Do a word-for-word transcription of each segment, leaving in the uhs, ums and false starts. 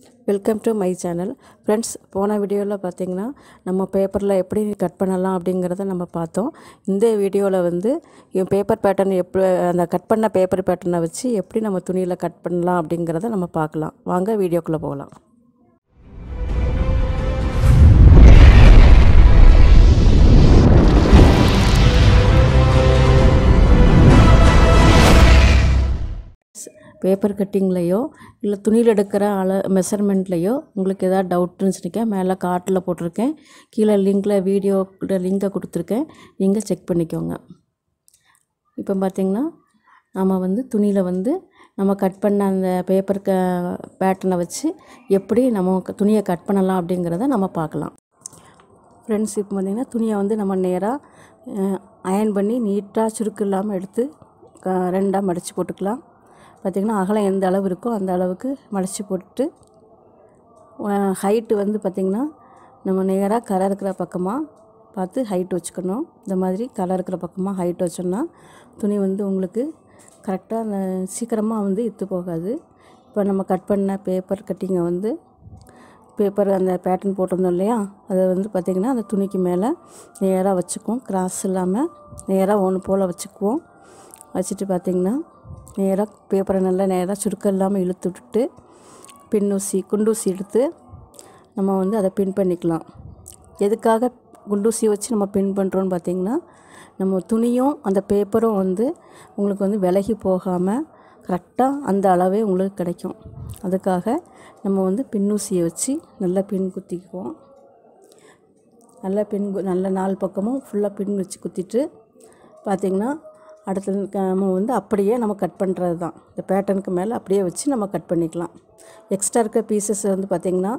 Welcome to my channel friends. போன வீடியோவில் பார்த்தீங்கன்னா நம்ம பேப்பரில் எப்படி கட் பண்ணலாம் அப்படிங்கிறத நம்ம பார்த்தோம். இந்த வீடியோவில் வந்து பேப்பர் பேட்டர்ன் எப்படி அந்த கட் பண்ண பேப்பர் பேட்டர்னை வச்சு எப்படி நம்ம துணியில் கட் பண்ணலாம் அப்படிங்கிறத நம்ம பார்க்கலாம். வாங்க வீடியோக்குள்ளே போகலாம். பேப்பர் கட்டிங்லையோ இல்லை துணியில் எடுக்கிற அள மெஷர்மெண்ட்லேயோ உங்களுக்கு எதாவது டவுட் இருந்துச்சுன்னா மேலே கார்ட்டில் போட்டிருக்கேன், கீழே லிங்கில் வீடியோ லிங்கை கொடுத்துருக்கேன், நீங்கள் செக் பண்ணிக்கோங்க. இப்போ பார்த்திங்கன்னா நம்ம வந்து துணியில் வந்து நம்ம கட் பண்ண அந்த பேப்பர் க பேட்டர்னை வச்சு எப்படி நம்ம துணியை கட் பண்ணலாம் அப்படிங்கிறத நம்ம பார்க்கலாம். ஃப்ரெண்ட்ஸ், இப்போ பார்த்திங்கன்னா துணியை வந்து நம்ம நேராக அயர்ன் பண்ணி நீட்டாக சுருக்கு இல்லாமல் எடுத்து ரெண்டாக மடித்து போட்டுக்கலாம். பார்த்திங்கன்னா அகலம் எந்த அளவு இருக்கோ அந்த அளவுக்கு மடித்து போட்டு ஹைட்டு வந்து பார்த்திங்கன்னா நம்ம நேராக கரை இருக்கிற பக்கமாக பார்த்து ஹைட் வச்சுக்கணும். இந்த மாதிரி கரை இருக்கிற பக்கமாக ஹைட் வச்சோம்னா துணி வந்து உங்களுக்கு கரெக்டாக அந்த சீக்கிரமாக வந்து இத்து போகாது. இப்போ நம்ம கட் பண்ண பேப்பர் கட்டிங்கை வந்து பேப்பர் அந்த பேட்டர்ன் போட்டிருந்தோம் இல்லையா, அதை வந்து பார்த்திங்கன்னா அந்த துணிக்கு மேலே நேராக வச்சுக்குவோம். கிராஸ் இல்லாமல் நேராக ஒன்று போல் வச்சுக்குவோம். வச்சுட்டு பார்த்திங்கன்னா நேராக பேப்பரை நல்லா நேராக சுருக்கம் இல்லாமல் இழுத்து விட்டுட்டு பின்னூசி குண்டூசி எடுத்து நம்ம வந்து அதை பின் பண்ணிக்கலாம். எதுக்காக குண்டூசி வச்சு நம்ம பின் பண்ணுறோன்னு பார்த்திங்கன்னா நம்ம துணியும் அந்த பேப்பரும் வந்து உங்களுக்கு வந்து விலகி போகாமல் கரெக்டாக அந்த அளவே உங்களுக்கு கிடைக்கும். அதுக்காக நம்ம வந்து பின்னூசியை வச்சு நல்லா பின் குத்திக்குவோம். நல்லா பின் நல்ல நாலு பக்கமும் ஃபுல்லாக பின் வச்சு குத்திட்டு பார்த்திங்கன்னா அடுத்தது நம்ம வந்து அப்படியே நம்ம கட் பண்ணுறது தான். இந்த பேட்டர்னுக்கு மேலே அப்படியே வச்சு நம்ம கட் பண்ணிக்கலாம். எக்ஸ்ட்ரா இருக்க பீசஸ் வந்து பார்த்திங்கன்னா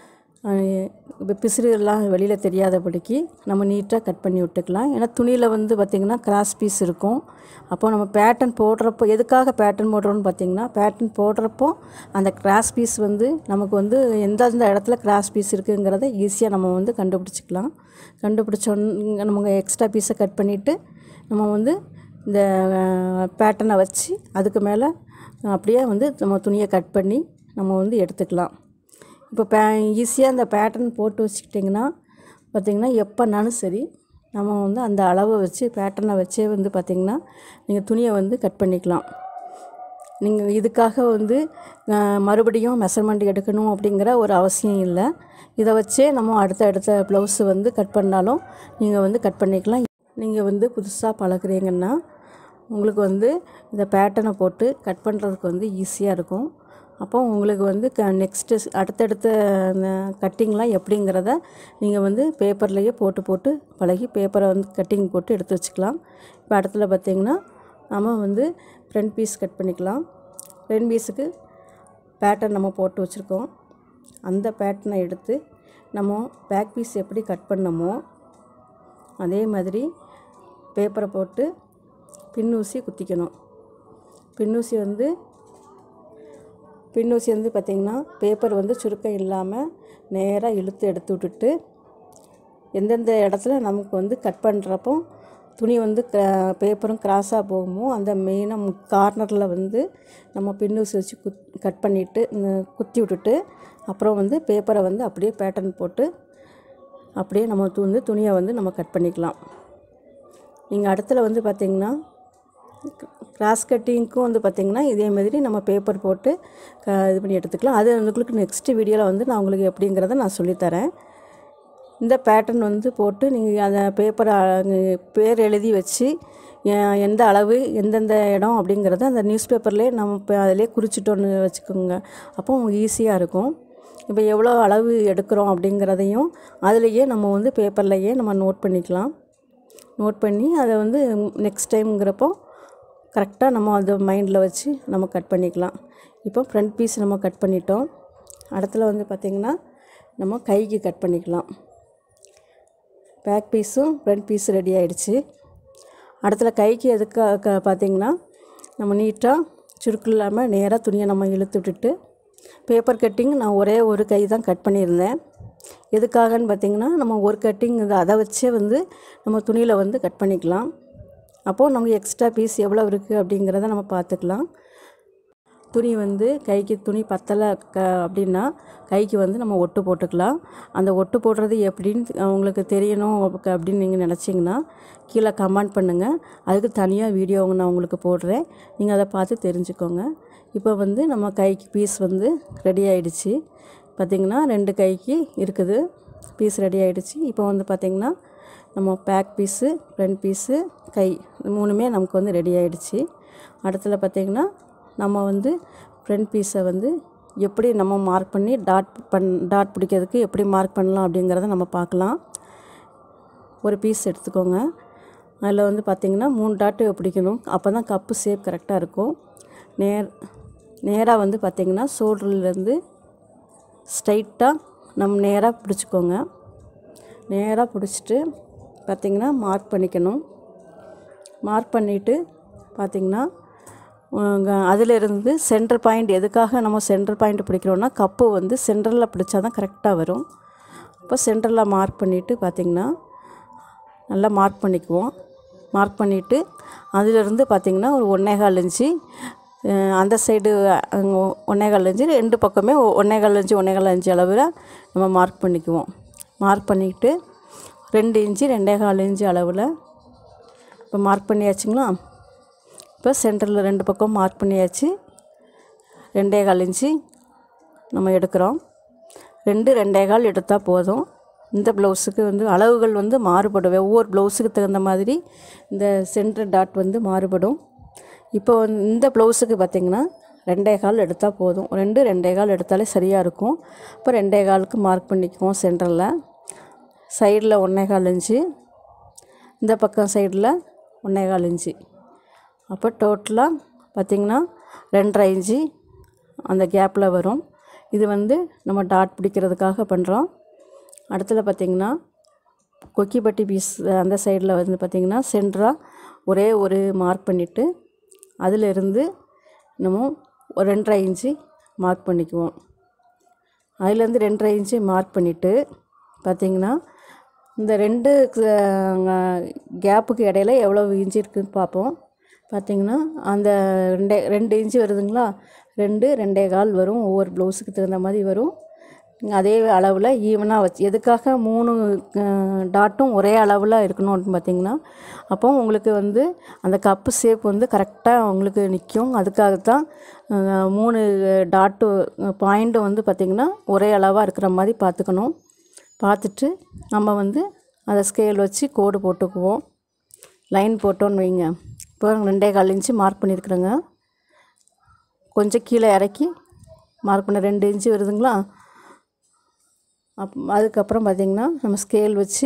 இப்போ பிசுறு எல்லாம் வெளியில் தெரியாதபடிக்கு நம்ம நீட்டாக கட் பண்ணி விட்டுக்கலாம். ஏன்னா துணியில் வந்து பார்த்திங்கன்னா கிராஸ் பீஸ் இருக்கும். அப்போ நம்ம பேட்டர்ன் போடுறப்போ எதுக்காக பேட்டர்ன் போடுறோன்னு பார்த்திங்கன்னா பேட்டர்ன் போடுறப்போ அந்த கிராஸ் பீஸ் வந்து நமக்கு வந்து எந்தெந்த இடத்துல கிராஸ் பீஸ் இருக்குங்கிறத ஈஸியாக நம்ம வந்து கண்டுபிடிச்சிக்கலாம். கண்டுபிடிச்சோன்னு நம்ம எக்ஸ்ட்ரா பீஸை கட் பண்ணிவிட்டு நம்ம வந்து இந்த பேட்டர்னை வச்சு அதுக்கு மேலே அப்படியே வந்து நம்ம துணியை கட் பண்ணி நம்ம வந்து எடுத்துக்கலாம். இப்போ பே ஈஸியாக அந்த பேட்டர்ன் போட்டு வச்சுக்கிட்டிங்கன்னா பார்த்திங்கன்னா எப்போனாலும் சரி நம்ம வந்து அந்த அளவை வச்சு பேட்டர்னை வச்சே வந்து பார்த்திங்கன்னா நீங்கள் துணியை வந்து கட் பண்ணிக்கலாம். நீங்கள் இதுக்காக வந்து மறுபடியும் மெஷர்மெண்ட் எடுக்கணும் அப்படிங்கிற ஒரு அவசியம் இல்லை. இதை வச்சே நம்ம அடுத்த அடுத்த ப்ளவுஸு வந்து கட் பண்ணாலும் நீங்கள் வந்து கட் பண்ணிக்கலாம். நீங்கள் வந்து புதுசாக பழகுறீங்கன்னா உங்களுக்கு வந்து இந்த பேட்டர்னை போட்டு கட் பண்ணுறதுக்கு வந்து ஈஸியாக இருக்கும். அப்போ உங்களுக்கு வந்து க நெக்ஸ்ட்டு அடுத்தடுத்த கட்டிங்லாம் எப்படிங்கிறத நீங்கள் வந்து பேப்பர்லேயே போட்டு போட்டு பழகி பேப்பரை வந்து கட்டிங் போட்டு எடுத்து வச்சுக்கலாம். இப்போ அடுத்தது பார்த்திங்கன்னா நம்ம வந்து ஃப்ரண்ட் பீஸ் கட் பண்ணிக்கலாம். ஃப்ரண்ட் பீஸுக்கு பேட்டர்ன் நம்ம போட்டு வச்சுருக்கோம். அந்த பேட்டர்னை எடுத்து நம்ம பேக் பீஸ் எப்படி கட் பண்ணமோ அதே மாதிரி பேப்பரை போட்டு பின்னூசி குத்திக்கணும். பின்னூசி வந்து பின்னூசி வந்து பார்த்திங்கன்னா பேப்பர் வந்து சுருக்கம் இல்லாமல் நேராக இழுத்து எடுத்து விட்டுட்டு எந்தெந்த இடத்துல நமக்கு வந்து கட் பண்ணுறப்போ துணி வந்து பேப்பரும் கிராஸாக போகுமோ அந்த மெயினாக கார்னரில் வந்து நம்ம பின்னூசி வச்சு குத் கட் பண்ணிவிட்டு குத்தி விட்டுட்டு அப்புறம் வந்து பேப்பரை வந்து அப்படியே பேட்டர்ன் போட்டு அப்படியே நம்ம வந்து துணியை வந்து நம்ம கட் பண்ணிக்கலாம். நீங்கள் அடுத்துல வந்து பார்த்திங்கன்னா கிராஸ் கட்டிங்க்கும் வந்து பார்த்திங்கன்னா இதே மாதிரி நம்ம பேப்பர் போட்டு க இது பண்ணி எடுத்துக்கலாம். அது உங்களுக்கு நெக்ஸ்ட்டு வீடியோவில் வந்து நான் உங்களுக்கு எப்படிங்கிறத நான் சொல்லித்தரேன். இந்த பேட்டர்ன் வந்து போட்டு நீங்கள் அந்த பேப்பரை பேர் எழுதி வச்சு எந்த அளவு எந்தெந்த இடம் அப்படிங்கிறத அந்த நியூஸ் பேப்பர்லேயே நம்ம இப்போ அதிலே குறிச்சிட்டோன்னு வச்சுக்கோங்க. அப்போ உங்களுக்கு ஈஸியாக இருக்கும். இப்போ எவ்வளோ அளவு எடுக்கிறோம் அப்படிங்கிறதையும் அதுலேயே நம்ம வந்து பேப்பர்லேயே நம்ம நோட் பண்ணிக்கலாம். நோட் பண்ணி அதை வந்து நெக்ஸ்ட் டைம்ங்கிறப்போ கரெக்டாக நம்ம அதை மைண்டில் வச்சு நம்ம கட் பண்ணிக்கலாம். இப்போ ஃப்ரண்ட் பீஸ் நம்ம கட் பண்ணிட்டோம். அடுத்துல வந்து பார்த்திங்கன்னா நம்ம கைக்கு கட் பண்ணிக்கலாம். பேக் பீஸும் ஃப்ரண்ட் பீஸும் ரெடி ஆகிடுச்சு. அடுத்துல கைக்கு எதுக்காக பார்த்திங்கன்னா நம்ம நீட்டாக சுருக்கு இல்லாமல் நேராக துணியை நம்ம இழுத்து விட்டுட்டு பேப்பர் கட்டிங் நான் ஒரே ஒரு கை தான் கட் பண்ணியிருந்தேன். எதுக்காகன்னு பார்த்திங்கன்னா நம்ம ஒரு கட்டிங் அதை வச்சே வந்து நம்ம துணியில் வந்து கட் பண்ணிக்கலாம். அப்போது நமக்கு எக்ஸ்ட்ரா பீஸ் எவ்வளோ இருக்குது அப்படிங்கிறத நம்ம பார்த்துக்கலாம். துணி வந்து கைக்கு துணி பத்தலை க அப்படின்னா கைக்கு வந்து நம்ம ஒட்டு போட்டுக்கலாம். அந்த ஒட்டு போடுறது எப்படின்னு உங்களுக்கு தெரியணும் அப்படின்னு நீங்கள் நினச்சிங்கன்னா கீழே கமெண்ட் பண்ணுங்கள். அதுக்கு தனியாக வீடியோ நான் உங்களுக்கு போடுறேன், நீங்கள் அதை பார்த்து தெரிஞ்சுக்கோங்க. இப்போ வந்து நம்ம கைக்கு பீஸ் வந்து ரெடி ஆகிடுச்சு. பார்த்திங்கன்னா ரெண்டு கைக்கு இருக்குது, பீஸ் ரெடி ஆகிடுச்சு. இப்போ வந்து பார்த்திங்கன்னா நம்ம பேக் பீஸு, ஃப்ரண்ட் பீஸு, கை மூணுமே நமக்கு வந்து ரெடி ஆகிடுச்சு. அடுத்தது பார்த்திங்கன்னா நம்ம வந்து ஃப்ரண்ட் பீஸை வந்து எப்படி நம்ம மார்க் பண்ணி டாட் பண் டாட் பிடிக்கிறதுக்கு எப்படி மார்க் பண்ணலாம் அப்படிங்கிறத நம்ம பார்க்கலாம். ஒரு பீஸ் எடுத்துக்கோங்க. அதில் வந்து பார்த்திங்கன்னா மூணு டாட்டு பிடிக்கணும், அப்போ தான் கப்பு ஷேப் கரெக்டாக இருக்கும். நேர் நேராக வந்து பார்த்திங்கன்னா ஷோல்டர்லேருந்து ஸ்ட்ரைட்டாக நம்ம நேராக பிடிச்சிக்கோங்க. நேராக பிடிச்சிட்டு பார்த்திங்கன்னா மார்க் பண்ணிக்கணும். மார்க் பண்ணிவிட்டு பார்த்திங்கன்னா அதிலிருந்து சென்டர் பாயிண்ட், எதுக்காக நம்ம சென்டர் பாயிண்ட் பிடிக்கிறோன்னா கப்பு வந்து சென்டரில் பிடிச்சா தான் கரெக்டாக வரும். இப்போ சென்டரில் மார்க் பண்ணிவிட்டு பார்த்திங்கன்னா நல்லா மார்க் பண்ணிக்குவோம். மார்க் பண்ணிவிட்டு அதிலிருந்து பார்த்திங்கன்னா ஒரு ஒன்றேகால் இன்ச்சு அந்த சைடு ஒன்றேகால் இன்ச்சு, ரெண்டு பக்கமே ஒன்றேகால் இன்ச்சு ஒன்றேகால் இன்ச்சு அளவில் நம்ம மார்க் பண்ணிக்குவோம். மார்க் பண்ணிக்கிட்டு ரெண்டு இன்ச்சு ரெண்டேகால் இன்ச்சு அளவில் இப்போ மார்க் பண்ணியாச்சுங்களா. இப்போ சென்டரில் ரெண்டு பக்கம் மார்க் பண்ணியாச்சு. ரெண்டேகால் இன்ச்சு நம்ம எடுக்கிறோம். ரெண்டு ரெண்டேகால் எடுத்தால் போதும். இந்த ப்ளவுஸுக்கு வந்து அளவுகள் வந்து மாறுபடும், ஒவ்வொரு ப்ளவுஸுக்கு தகுந்த மாதிரி இந்த சென்டர் டாட் வந்து மாறுபடும். இப்போ வந்து இந்த ப்ளவுஸுக்கு பார்த்திங்கன்னா ரெண்டேகால் எடுத்தால் போதும். ரெண்டு ரெண்டேகால் எடுத்தாலே சரியாக இருக்கும். இப்போ ரெண்டேகாலுக்கு மார்க் பண்ணிக்குவோம். சென்டரில் சைடில் ஒன்றேகால் இன்ச்சு, இந்த பக்கம் சைடில் ஒன்றேகால் இன்ச்சு. அப்போ டோட்டலாக பார்த்திங்கன்னா ரெண்டரை இன்ச்சு அந்த கேப்பில் வரும். இது வந்து நம்ம டாட் பிடிக்கிறதுக்காக பண்ணுறோம். அடுத்தது பார்த்திங்கன்னா கொக்கிப்பட்டி பீஸ் அந்த சைடில் வந்து பார்த்திங்கன்னா சென்டராக ஒரே ஒரு மார்க் பண்ணிவிட்டு அதிலிருந்து நம்ம ஒரு ரெண்டரை இன்ச்சு மார்க் பண்ணிக்குவோம். அதுலேருந்து ரெண்டரை இன்ச்சு மார்க் பண்ணிவிட்டு பார்த்திங்கன்னா இந்த ரெண்டு கேப்புக்கு இடையில எவ்வளோ இன்ச்சு இருக்குதுன்னு பார்ப்போம். பார்த்திங்கன்னா அந்த ரெண்டே ரெண்டு இன்ச்சு வருதுங்களா, ரெண்டு ரெண்டே கால் வரும். ஒவ்வொரு ப்ளவுஸுக்கு தகுந்த மாதிரி வரும். அதே அளவில் ஈவனாக வச்சு, எதுக்காக மூணு டாட்டும் ஒரே அளவில் இருக்கணும்னு பார்த்திங்கன்னா அப்போ உங்களுக்கு வந்து அந்த கப்பு ஷேப் வந்து கரெக்டாக உங்களுக்கு நிற்கும். அதுக்காகத்தான் மூணு டாட்டு பாயிண்ட்டும் வந்து பார்த்திங்கன்னா ஒரே அளவாக இருக்கிற மாதிரி பார்த்துக்கணும். பார்த்துட்டு நம்ம வந்து அதை ஸ்கேல் வச்சு கோடு போட்டுக்குவோம். லைன் போட்டோன்னு வைங்க. இப்போ ரெண்டே கால் இன்ச்சு மார்க் பண்ணியிருக்கிறேங்க. கொஞ்சம் கீழே இறக்கி மார்க் பண்ண ரெண்டு இன்ச்சு வருதுங்களா. அப் அதுக்கப்புறம் பார்த்திங்கன்னா நம்ம ஸ்கேல் வச்சு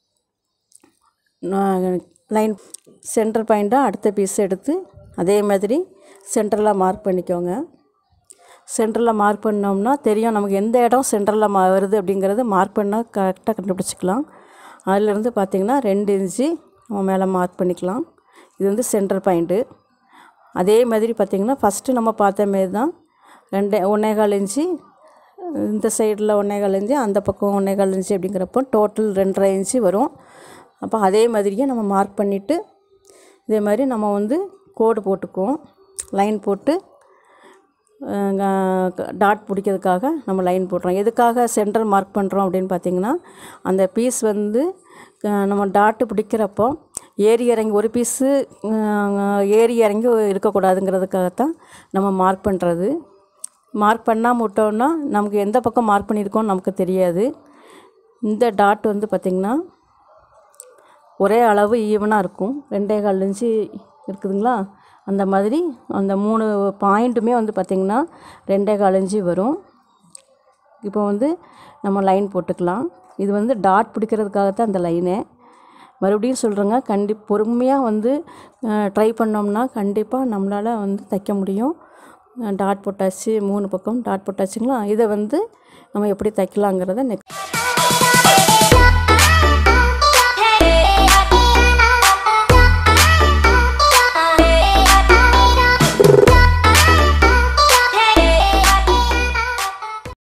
லைன் சென்டர் பாயிண்ட்டாக அடுத்த பீஸ் எடுத்து அதே மாதிரி சென்டரில் மார்க் பண்ணிக்கோங்க. சென்டரில் மார்க் பண்ணோம்னா தெரியும் நமக்கு எந்த இடம் சென்டரில் மா வருது அப்படிங்கிறது மார்க் பண்ணால் கரெக்டாக கண்டுபிடிச்சிக்கலாம். அதிலேருந்து பார்த்திங்கன்னா ரெண்டு இன்ச்சு நம்ம மேலே மார்க் பண்ணிக்கலாம். இது வந்து சென்டர் பாயிண்ட்டு. அதே மாதிரி பார்த்திங்கன்னா ஃபஸ்ட்டு நம்ம பார்த்த மாரி தான் ரெண்டே ஒன்றேகால் இன்ச்சு இந்த சைடில் ஒன்றேகால் இன்ச்சு, அந்த பக்கம் ஒன்றேகால் இன்ச்சு அப்படிங்கிறப்போ டோட்டல் ரெண்டரை இன்ச்சு வரும். அப்போ அதே மாதிரியே நம்ம மார்க் பண்ணிவிட்டு இதே மாதிரி நம்ம வந்து கோடு போட்டுக்குவோம். லைன் போட்டு டாட் பிடிக்கிறதுக்காக நம்ம லைன் போடுறோம். எதுக்காக சென்டர் மார்க் பண்ணுறோம் அப்படின்னு பார்த்திங்கன்னா அந்த பீஸ் வந்து நம்ம டாட்டு பிடிக்கிறப்போ ஏறி இறங்கி ஒரு பீஸு ஏறி இறங்கி இருக்கக்கூடாதுங்கிறதுக்காகத்தான் நம்ம மார்க் பண்ணுறது. மார்க் பண்ணாமல் விட்டோம்னா நமக்கு எந்த பக்கம் மார்க் பண்ணியிருக்கோன்னு நமக்கு தெரியாது. இந்த டாட் வந்து பார்த்திங்கன்னா ஒரே அளவு ஈவனாக இருக்கும். ரெண்டே கால் இன்ச்சு இருக்குதுங்களா, அந்த மாதிரி அந்த மூணு பாயிண்ட்டுமே வந்து பார்த்திங்கன்னா ரெண்டே கால் இன்ச்சு வரும். இப்போ வந்து நம்ம லைன் போட்டுக்கலாம். இது வந்து டாட் பிடிக்கிறதுக்காகத்தான் அந்த லைனே. மறுபடியும் சொல்கிறேங்க, கண்டி பொறுமையாக வந்து ட்ரை பண்ணோம்னா கண்டிப்பாக நம்மளால் வந்து தைக்க முடியும். டாட் போட்டாச்சு, மூணு பக்கம் டாட் போட்டாச்சுங்களா. இதை வந்து நம்ம எப்படி தைக்கலாங்கிறத நெக்ஸ்ட்